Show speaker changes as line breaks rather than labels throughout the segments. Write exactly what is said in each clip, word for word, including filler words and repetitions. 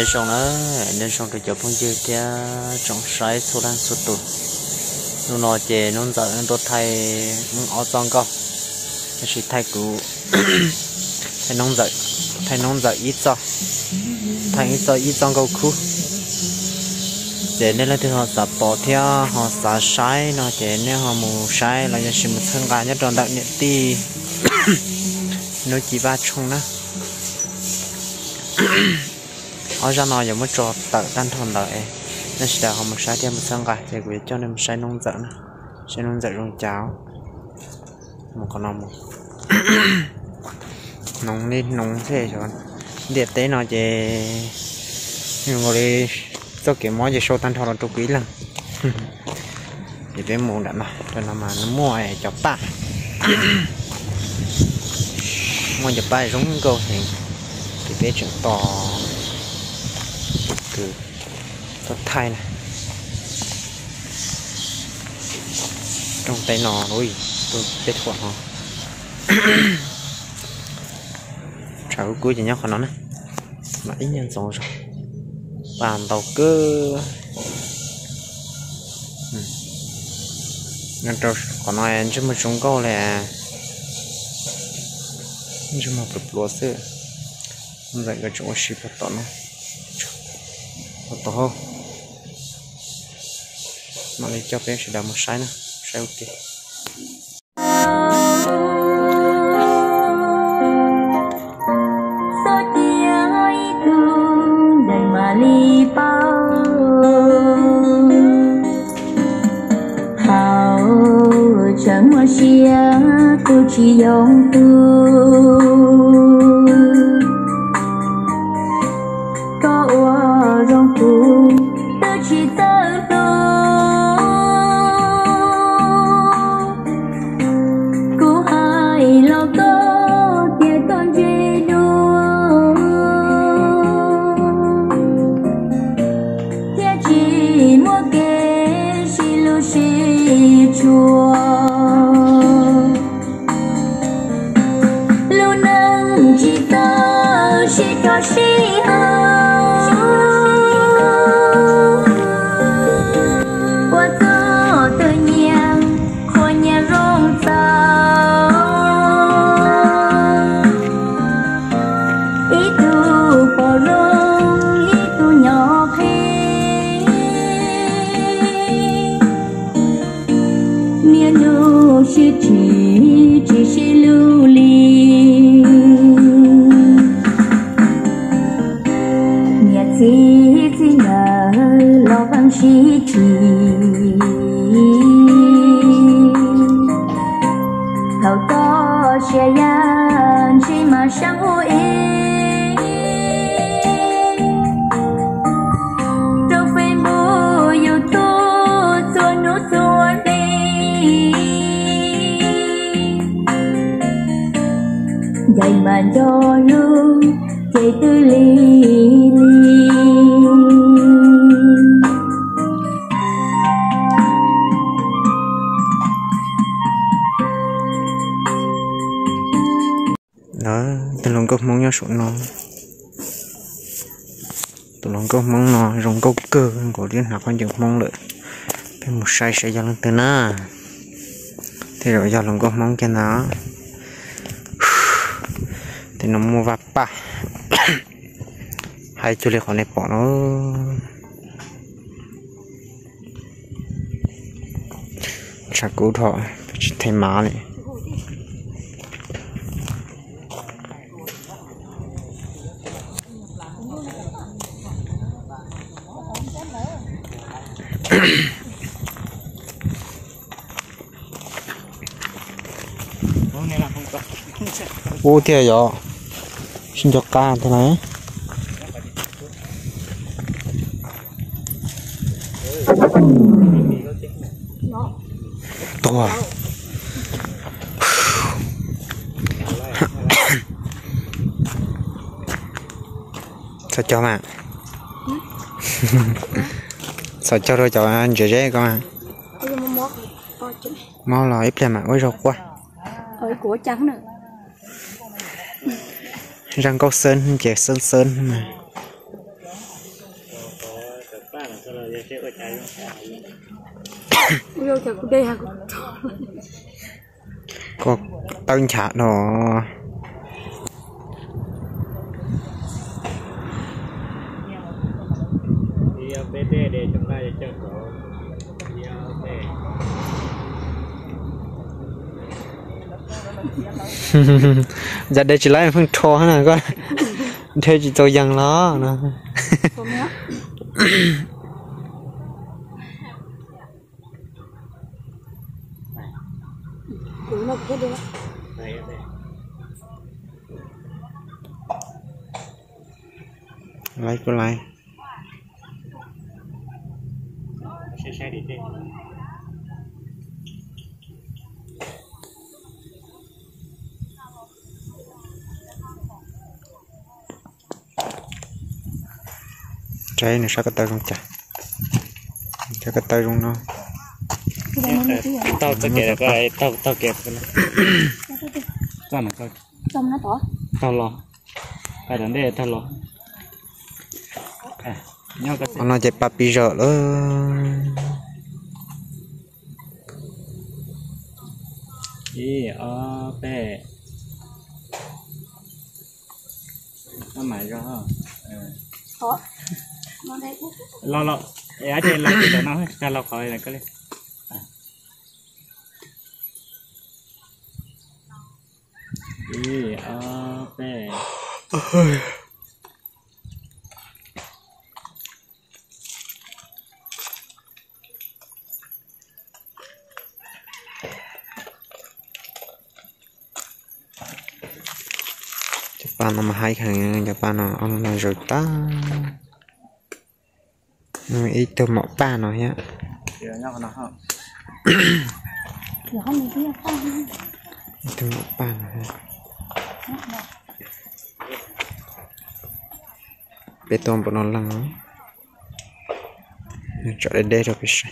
nên xong nó nên xong rồi chụp phong dư kia trong sái số đang số tụt nó nói chè nó giờ nó tốt thay nó ở trong câu cái gì thay cũ thay nông dậy thay nông dậy ít cho thay ít cho ít trong câu khu chè nên là thì họ tập bỏ theo họ xả sái nó chè nên họ mù sái là những sự một thân gà nhất tròn đặc nhận ti nó chỉ ba chung đó ở ra nó giống một trò tự tan thuần lợi nên sẽ họ một sai theo một thân gà thì quý cho nên một sai nông dậy sai nông dậy rong cháo một con nông nông lên nông thế rồi đẹp tế nó chỉ nhưng mà đi cho cái món gì sâu tan thuần là trục quý lần thì bé mù đã mà cho nó mà nó mua này cho ba mua cho ba giống câu thì thì bé trưởng to từ tốt thay này trong tay nò ôi tôi biết khoảng họ cháu cuối chỉ nhóc của nó này mà ít nhân rồi rồi bàn tàu cơ nên rồi còn nói anh chứ mà chúng câu là chứ mà bật lúa xưa không dạy cái chỗ ship vào tận nó vào tàu mà lấy cho bé sẽ đào một sai nữa sai ok
chẳng hoa xia tu chỉ dòng tu có hoa rong tu tu chỉ tơ tu cô hai lo có tia con dê đua tia chỉ mua kê xì lu xì chùa cho sĩ hào qua gió từ nhà khỏi nhà rong sao ít tu bỏ rong ít tu nhỏ phê miền nu chỉ chỉ chỉ chỉ lưu ly chỉ chỉ nhớ lo bằng chỉ chỉ thầu to xe yan chỉ mà sang ôi đâu phải bu yêu tu cho nó cho đi dạy mà cho luôn chạy tư ly
đó từ lòng câu mong nhau sụn nó từ lòng câu mong nó rong câu cơ của liên hợp quan trọng mong lợi bên một sai sẽ ra lên từ na thì rồi ra lòng câu mong cho nó thì nó mua vặt pa hai chú lệ khỏi này bỏ nó chả cứu thọ thay má này ô thiệt rồi xin cho ca thế này to à sao cho mà sao cho rồi cho anh dễ dễ con à mau là ít làm mà ôi rột quá
ôi của trắng nữa
răng câu sơn chè sơn sơn mà có tăng trả nó
để chúng ta chơi cổ
giờ đây chỉ lấy phương thô hết này con thế chỉ tôi dần nó nè lấy cô lấy
xe đi đi
trái này sao cái tay không chả cho cái tay không nó
tao tao kẹp cái tao tao kẹp cái sao mà coi
trong nó bỏ
tao lo cái đằng đây tao lo à nhau cái
nó chạy papi rồi đó
ý ở bé nó mày ra
khó nó đây
lo lo ở trên là cái nó ra lo khỏi là cái ý ở bé
Japan nó mà hay hàng Japan nó ông này rồi ta ý từ mỏ ba nó nhá
thì nhau nó không
không gì không
từ mỏ ba nó bê tông bọn nó lăng cho đến đây rồi biết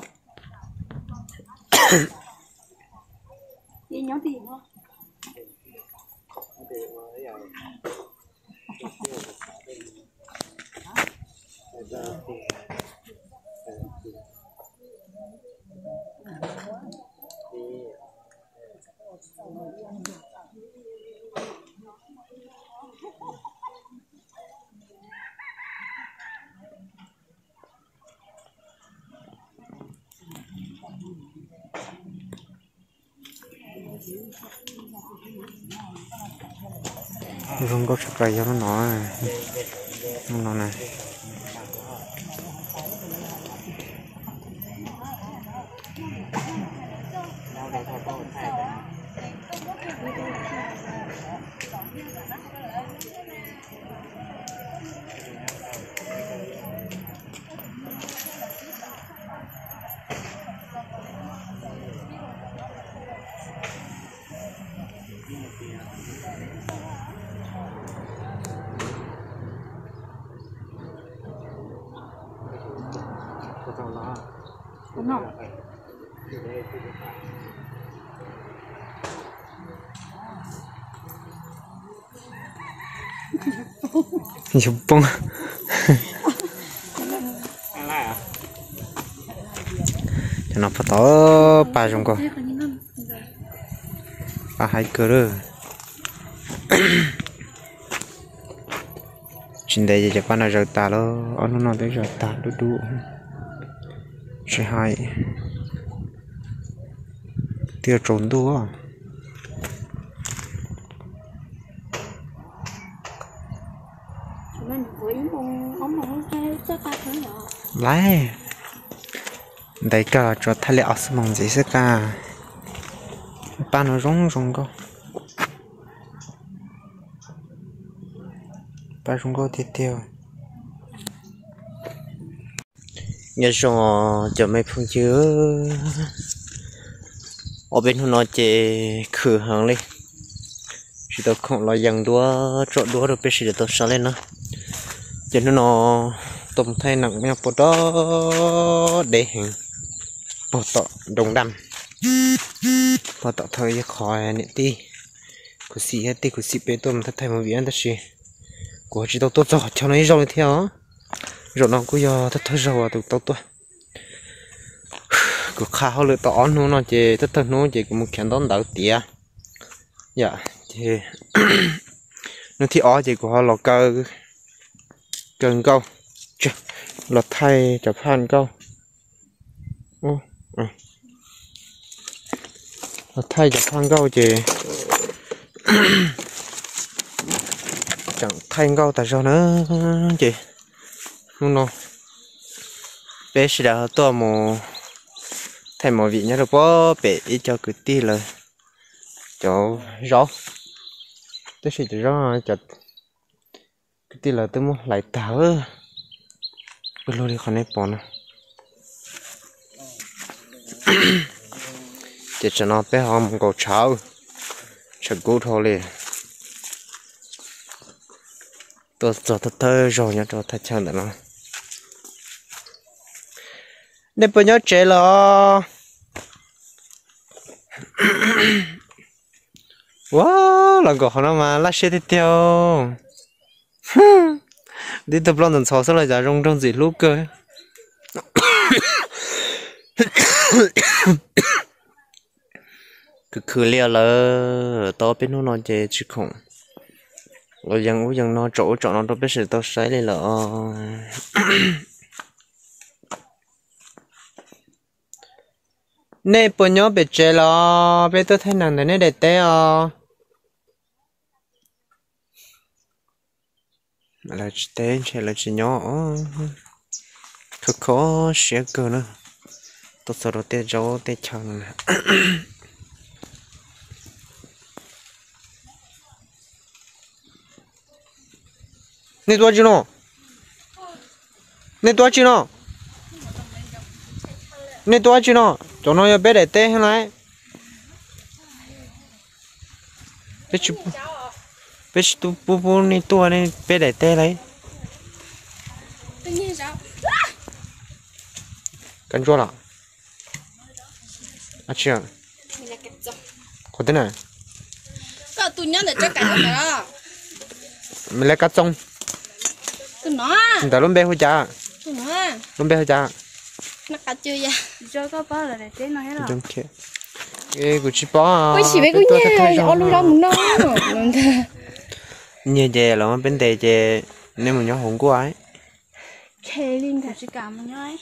đi nhớ tiền không
không có sợi cho nó nói nó nói này
nó
chụp bông cho nó phải to ba trong con ba hai cơ rồi trên đây thì Japan nó rời ta lo ở nó nói tới rời ta đủ đủ sẽ hai tiêu trốn đua lại đây cả cho thay lệ ớt mong gì sẽ cả ba nó rong rong co ba rong co tiếp theo nghe xong cho mấy phương chứa ở bên hôm nói chế khử hàng đi chỉ tôi không lo dần đua trộn đua rồi bây giờ tôi sao lên nữa cho nên nó tôm thay nặng nhau bộ đó để hình bộ tọ đồng đầm bộ tọ thời khỏi nè ti của xì hết ti của xì bé tôm thay thay một viên đó xí của chỉ tôi tốt cho cho nó rong theo rồi nó cũng do tất thơ rồi tụi tao tuổi cứ khá hơn lựa tỏ nó nó chỉ tất thơ nó chỉ có một khen đón đỡ tía dạ thì nó thì ó chỉ của họ là cơ cần câu là thay chập phan câu ô là thay chập phan câu chỉ chẳng thay câu tại sao nữa chị không nó bé sẽ đã to một thay một vị nhá được bó bé cho cứ ti là cho rõ tôi sẽ cho rõ cho cái ti là tôi muốn lại tao bây giờ đi khỏi này bỏ nè chỉ cho nó bé họ một cậu cháu chả cố thôi liền tôi cho tôi thơ rồi nhá cho thật chân để nó để bây giờ chế lo wow là có nó mà lát xe đi theo đi tập lon tận sáu sau lại giả rong trong gì lúc cơ cứ khử lia là to bên nó nó chế chứ không rồi dân uống dân nó chỗ chỗ nó đâu biết sự tao sai đây là nè bọn nhỏ bị chết lo bé tôi thấy nàng này nè để té à mà là té chết là chỉ nhỏ khó khó xé cơ nữa tôi sợ nó té gió té chăng nè tua chứ nó nè tua chứ nó nè tua chứ nó cho nó bé để té thế này bé chụp bé chụp bu bu nè tua nè bé để té đấy cắn chua là à chưa có thế này
có tụi nhớ để cho cả cái đó
mình lấy cá trông
tụi nó
chúng ta luôn bé hơi cha
tụi nó
luôn bé hơi cha
nó cả chưa vậy cho có bao là để té nó hết rồi
đúng thế cái của chị bỏ
ôi chị với cô nhé ở lúc đó muốn nó
như vậy là bên đây chị nên mình nhớ hồn của ấy
kê lên cả chị cảm ơn nhá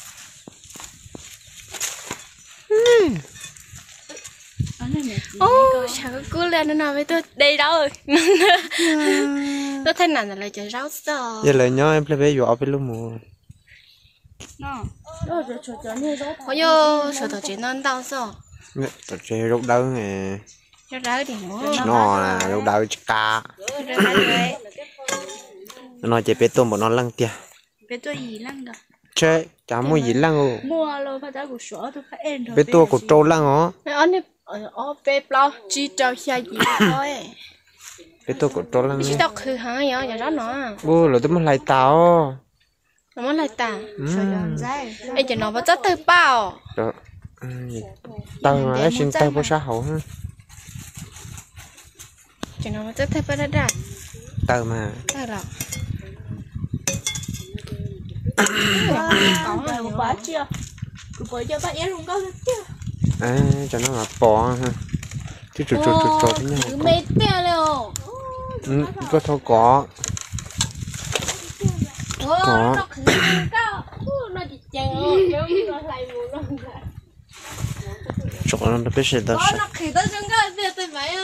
ô chả có cú lên nó nào với tôi đây đâu rồi tôi thấy nào là lại chạy rau sò
giờ lời nhớ em phải bé dọa bên luôn mùa
có vô sợ tao chỉ non đau sò
tao chơi rút đau nè
cho rau thì mua
nó là rút đau cá nó chơi bé tôm bọn nó lăng tia
bé tôi gì lăng rồi
chơi chả mua gì lăng ô
mua rồi phải trả của sữa tôi phải em rồi
bé tua của trâu lăng ó
mẹ anh ấy ở bé bao chỉ cho xa gì thôi
bé tua của trâu lăng
chỉ tao khử hả vậy giờ đó nó
ô rồi tôi muốn lại tao
nó muốn lại ta ấy chỉ nó bắt chất từ bao
rồi tao mà xin tao có xã hội ha
chỉ nó bắt chất từ bao đó
tao mà
tao rồi
có là quá chưa cứ bơi cho bạn em không có chưa
à cho nó là bò ha chứ chuột chuột chuột chuột thế nhau
mệt bèo luôn
ừ có thôi có có
nó khử cao nó chỉ chờ nó lại mù luôn
chỗ nó biết gì đâu
nó khử tới chân cao bây giờ tôi phải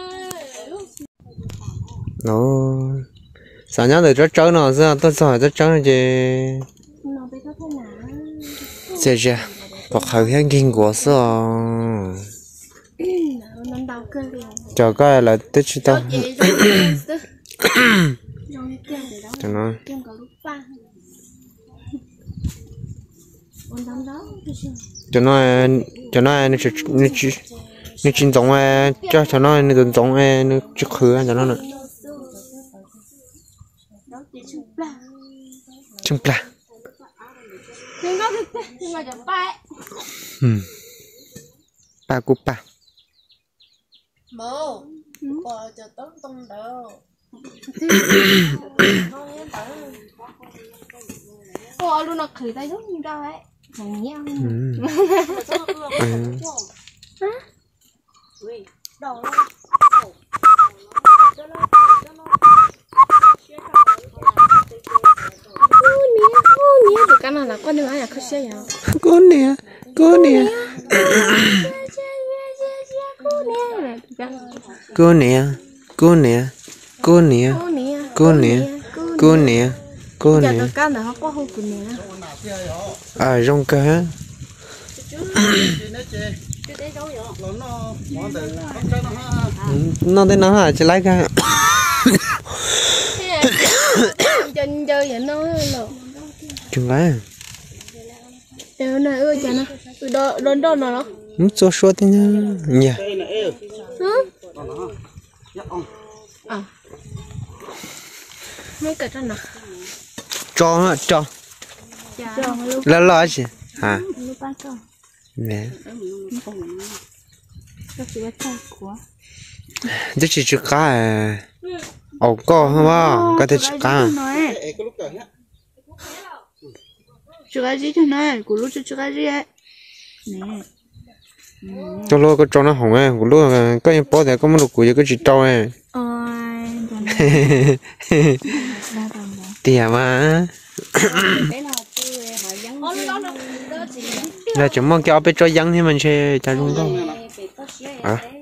nó sao nhá để cho trâu nó ra tôi sợ cho trâu này chứ
nó biết có thế nào
giờ giờ bọc hậu hiện kinh của sao
nó đau cơ liền
cho cái là tôi chỉ tao cho nó cho nó cho nó nó chỉ nó chỉ nó chỉ giống ai cho cho nó nó giống giống ai nó chỉ khử cho nó nữa chung pla
nhưng có cái nhưng mà chẳng phải
ừm ba cúp ba
bố bò cho tốt tông đâu Ủa luôn nó khởi tay giống như đâu ấy. Chẳng nhẽ.
Ừ. Ừ.
Được cái nào là con nữa à không xe à.
Cô nè, cô nè. Cô nè, cô nè, cô nè, cô nè, cô nè, cô
Giờ
nè.
nó cái nào có hộp của nè.
À rong cá. Nó tới nó hả? Chỉ lấy cái.
Chân chơi vậy nó rồi.
Chừng lấy.
Giờ này ơi chả nó. Đó đó đó nó.
Muốn cho số thế nhá. Nhỉ.
Hả? À. Mấy cái đó nè.
Cho hả? Cho.
Cho luôn.
Là lo gì? Hả?
Lúc ba con.
Nè.
Nó chỉ là tay của.
Chứ chỉ chữ cá à. Ồ có không bao? Có thể chữ cá.
Chữ cái gì thế này? Của lúc chữ cái gì ấy? Nè.
Cho lo cái trâu nó hỏng ấy. Của lúc có những bó thì có một củ cái chỉ trâu ấy.
Ôi.
Tìa mà. Là chúng mong kéo bé cho dân thì mình sẽ trả luôn đâu. À.